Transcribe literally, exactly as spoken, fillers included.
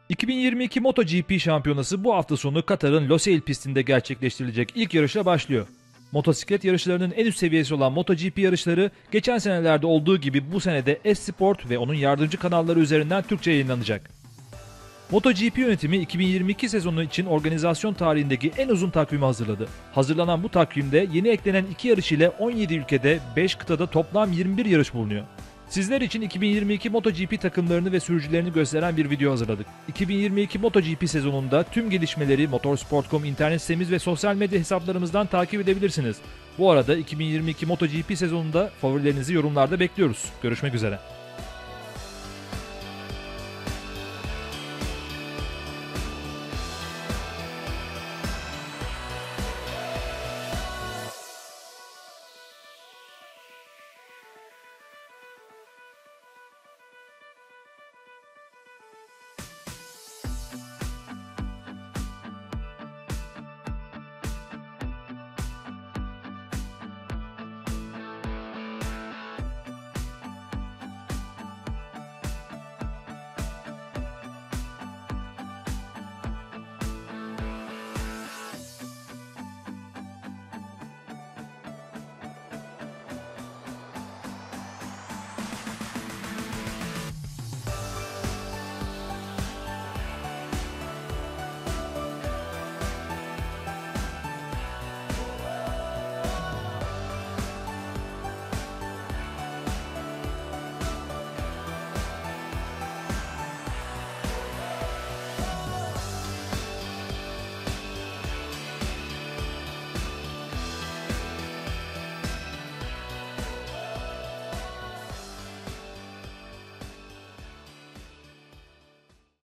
iki bin yirmi iki MotoGP şampiyonası bu hafta sonu Katar'ın Losail pistinde gerçekleştirilecek ilk yarışla başlıyor. Motosiklet yarışlarının en üst seviyesi olan MotoGP yarışları geçen senelerde olduğu gibi bu senede S-Sport ve onun yardımcı kanalları üzerinden Türkçe yayınlanacak. MotoGP yönetimi iki bin yirmi iki sezonu için organizasyon tarihindeki en uzun takvimi hazırladı. Hazırlanan bu takvimde yeni eklenen iki yarış ile on yedi ülkede beş kıtada toplam yirmi bir yarış bulunuyor. Sizler için iki bin yirmi iki MotoGP takımlarını ve sürücülerini gösteren bir video hazırladık. iki bin yirmi iki MotoGP sezonunda tüm gelişmeleri motorsport nokta com internet sitemiz ve sosyal medya hesaplarımızdan takip edebilirsiniz. Bu arada iki bin yirmi iki MotoGP sezonunda favorilerinizi yorumlarda bekliyoruz. Görüşmek üzere.